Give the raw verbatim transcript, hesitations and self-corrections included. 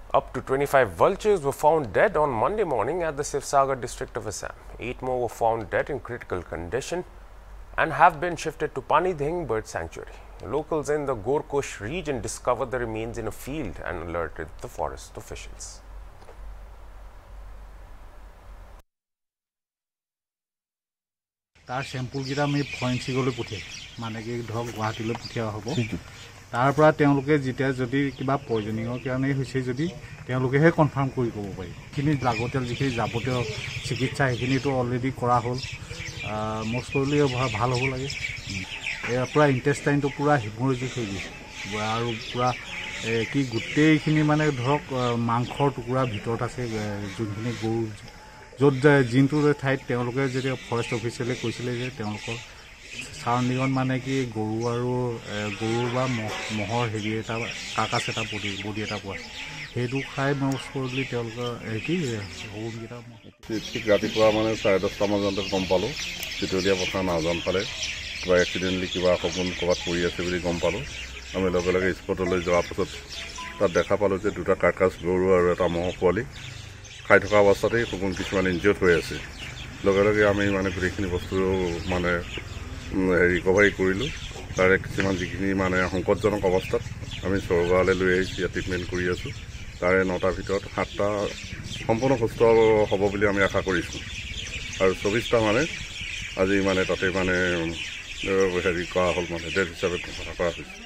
Up to twenty-five vultures were found dead on Monday morning at the Sivasagar district of Assam. Eight more were found dead in critical condition and have been shifted to Panidhing Bird Sanctuary. Locals in the Gorkush region discovered the remains in a field and alerted the forest officials. Tar sample kita me forensic gole puthia mane ki dhok Guwahati le puthia hobo tar pora teoloke jitia jodi kiba poisoning or karone hoise jodi teoloke he confirm kori kobo pari kini lagotel jikhini jabote chikitsa ekini to already kora hol most probably bhal hobo lage e pura intestine to pura hemorrhagic hoy gise aru pura ki gutte khini mane dhok mangkhor tukura bhitor ase junkhini goru য'ত জিনটোৰ ঠাইত তেওঁলোকে যদি forest অফিচিয়েলে কৈছিলে যে তেওঁলোকৰ চাউণ্ডিঙত মানে কি গৰু আৰু গৰু বা মহৰ হেৰি এটা কাকাছ এটা বডি বডি এটা পোৱা সেইটো খাই মষ্ট প্ৰবলি তেওঁলোকৰ কি সৰুকেইটা ঠিক ৰাতিপুৱা মানে চাৰে দহটামান বজাত গম পালোঁ চিতলীয়া পথাৰ নাওজান ফালে কিবা এক্সিডেণ্টলি কিবা সপোন ক'ৰবাত পৰি আছে বুলি গম পালোঁ আমি লগে লগে স্পটলৈ যোৱাৰ পাছত তাত দেখা পালোঁ যে দুটা কাকাছ গৰু আৰু এটা মহ পোৱালি খাই থকা অৱস্থাতেই সপোন কিছুমান ইনজিয়ৰ্ড হৈ আছে লগে লগে আমি মানে গোটেইখিনি বস্তু মানে ৰিকভাৰী কৰিলোঁ তাৰে কিছুমান যিখিনি মানে সংকটজনক অৱস্থাত আমি চৰগাঁৱলৈ লৈ আহিছোঁ ইয়াত ট্ৰিটমেণ্ট কৰি আছোঁ তাৰে নটাৰ ভিতৰত সাতটা সম্পূৰ্ণ সুস্থ হ'ব বুলি আমি আশা কৰিছোঁ আৰু চৌবিছটা মানে আজি মানে তাতে মানে হেৰি কৰা হ'ল মানে ডেথ হিচাপে ঘোষণা কৰা হৈছে।